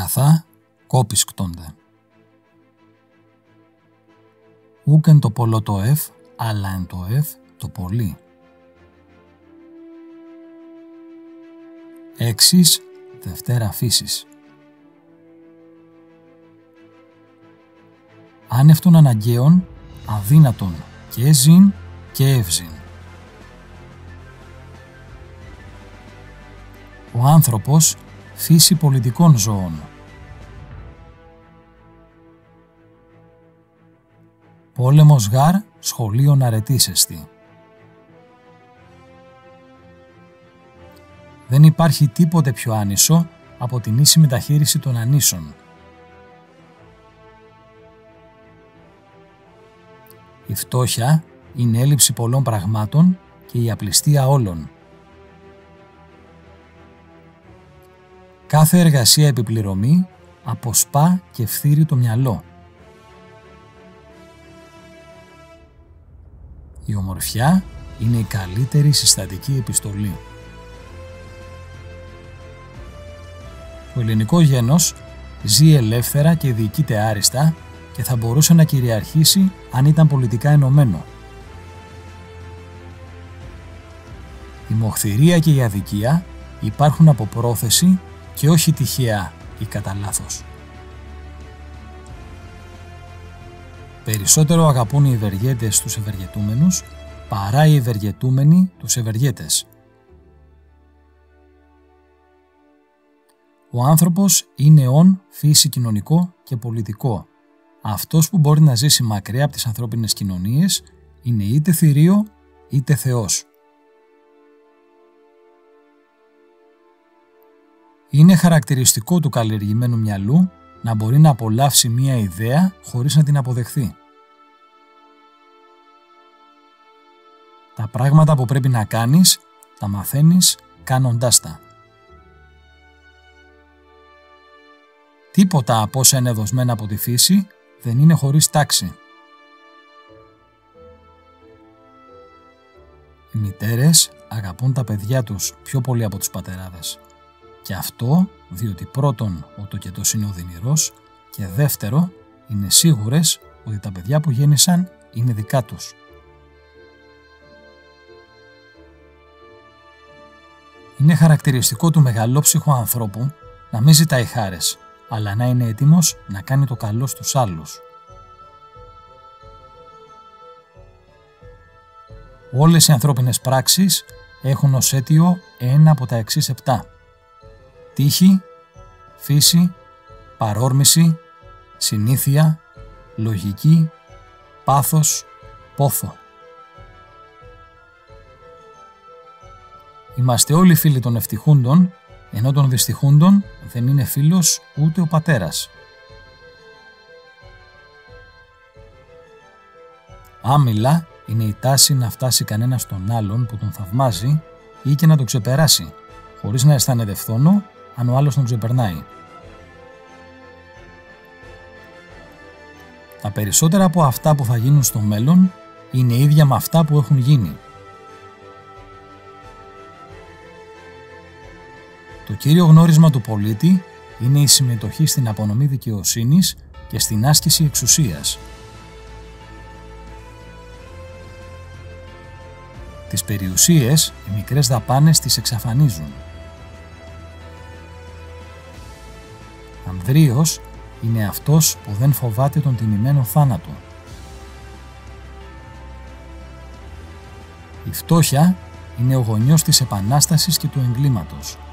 αγαθά κόπισκτονται. Ούκεν το πολλό το εφ, αλλά εν το εφ το πολύ. Έξις δευτέρα φύσης. Άνευτον αναγκαίων, αδύνατον και ζην και εύζην. Ο άνθρωπος φύση πολιτικών ζώων. Πόλεμος γάρ σχολείων αρετής εστι. Δεν υπάρχει τίποτε πιο άνισο από την ίση μεταχείριση των ανίσων. Η φτώχεια είναι έλλειψη πολλών πραγμάτων και η απληστία όλων. Κάθε εργασία επιπληρωμή αποσπά και φθείρει το μυαλό. Η ομορφιά είναι η καλύτερη συστατική επιστολή. Το ελληνικό γένος ζει ελεύθερα και διοικείται άριστα και θα μπορούσε να κυριαρχήσει αν ήταν πολιτικά ενωμένο. Η μοχθηρία και η αδικία υπάρχουν από πρόθεση και όχι τυχαία ή κατά λάθος. Περισσότερο αγαπούν οι ευεργέτες τους ευεργετούμενους παρά οι ευεργετούμενοι τους ευεργέτες. Ο άνθρωπος είναι όν φύση κοινωνικό και πολιτικό. Αυτός που μπορεί να ζήσει μακριά από τις ανθρώπινες κοινωνίες είναι είτε θηρίο είτε θεός. Είναι χαρακτηριστικό του καλλιεργημένου μυαλού να μπορεί να απολαύσει μία ιδέα χωρίς να την αποδεχθεί. Τα πράγματα που πρέπει να κάνεις, τα μαθαίνεις κάνοντάς τα. Τίποτα από όσα είναι δοσμένα από τη φύση δεν είναι χωρίς τάξη. Οι μητέρες αγαπούν τα παιδιά τους πιο πολύ από τους πατεράδες. Και αυτό διότι πρώτον ο τοκετός είναι οδυνηρός και δεύτερο είναι σίγουρες ότι τα παιδιά που γέννησαν είναι δικά τους. Είναι χαρακτηριστικό του μεγαλόψυχου ανθρώπου να μην ζητάει χάρες, αλλά να είναι έτοιμος να κάνει το καλό στους άλλους. Όλες οι ανθρώπινες πράξεις έχουν ως αίτιο ένα από τα εξής 7. Τύχη, φύση, παρόρμηση, συνήθεια, λογική, πάθος, πόθο. Είμαστε όλοι φίλοι των ευτυχούντων, ενώ των δυστυχούντων δεν είναι φίλος ούτε ο πατέρας. Άμυλα είναι η τάση να φτάσει κανένας στον άλλον που τον θαυμάζει ή και να τον ξεπεράσει, χωρίς να αισθάνεται φθόνο αν ο άλλος τον ξεπερνάει. Τα περισσότερα από αυτά που θα γίνουν στο μέλλον είναι ίδια με αυτά που έχουν γίνει. Το κύριο γνώρισμα του πολίτη είναι η συμμετοχή στην απονομή δικαιοσύνης και στην άσκηση εξουσίας. Τις περιουσίες οι μικρές δαπάνες τις εξαφανίζουν. Ανδρείος είναι αυτός που δεν φοβάται τον τιμημένο θάνατο. Η φτώχεια είναι ο γονιός της επανάστασης και του εγκλήματος.